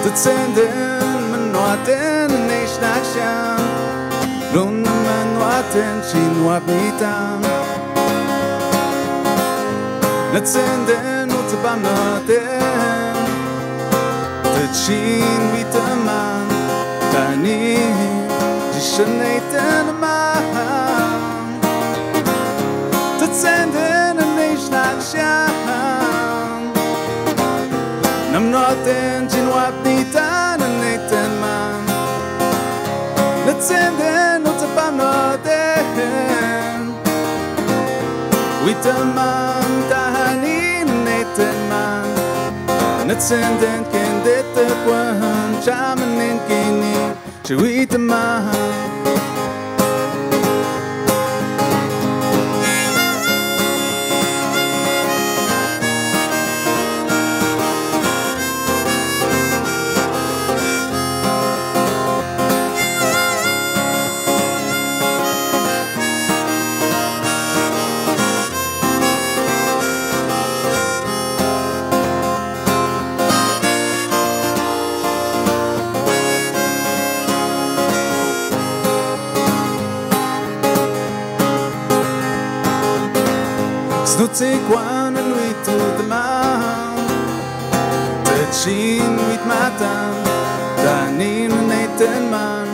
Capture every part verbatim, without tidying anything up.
Tsenden manoaten neishnachshan Lun manoaten shinwap nitam Natsenden utzabam noten Tatshin vitaman Tani jishaneiten man Tatsenden neishnachshan Nam noten shinwap nitan neiten man Natsenden utzabam noten Vitaman tahanin neiten man Natsenden kendete kwan chamanin kini Chivitaman Snutzig kwan and we to the man Tatshin with matan Danin neiten man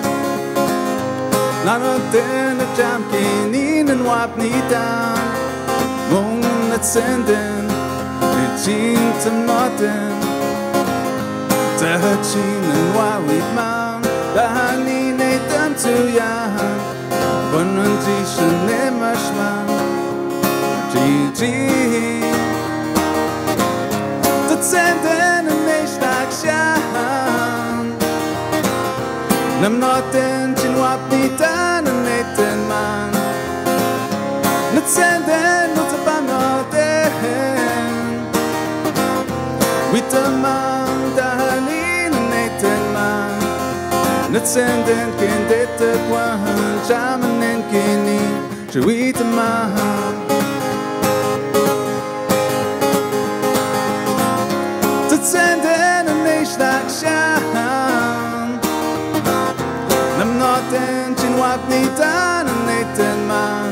Nanoten a jam kinin and wap nitan Mung natsenden Lichin tam noten Tatshin and wawit man Dahanin neiten to yan Banan jishan nemashman Gigi Tatsenden neishnachshan Nam noten shinwap nitan neiten man Natsenden utzabam noten Vitaman tahanin neiten man Natsenden kendete kwan chamanen kini Chivitaman Tatsenden neishnachshan Nam noten shinwap nitan neiten man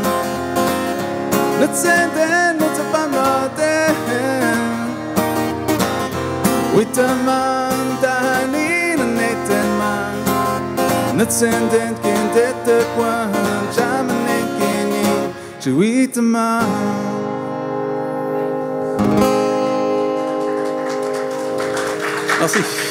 Natsenden utzabam noten Vitaman tahanin neiten man Natsenden kendete kwan chamanen kini Chivitaman Merci.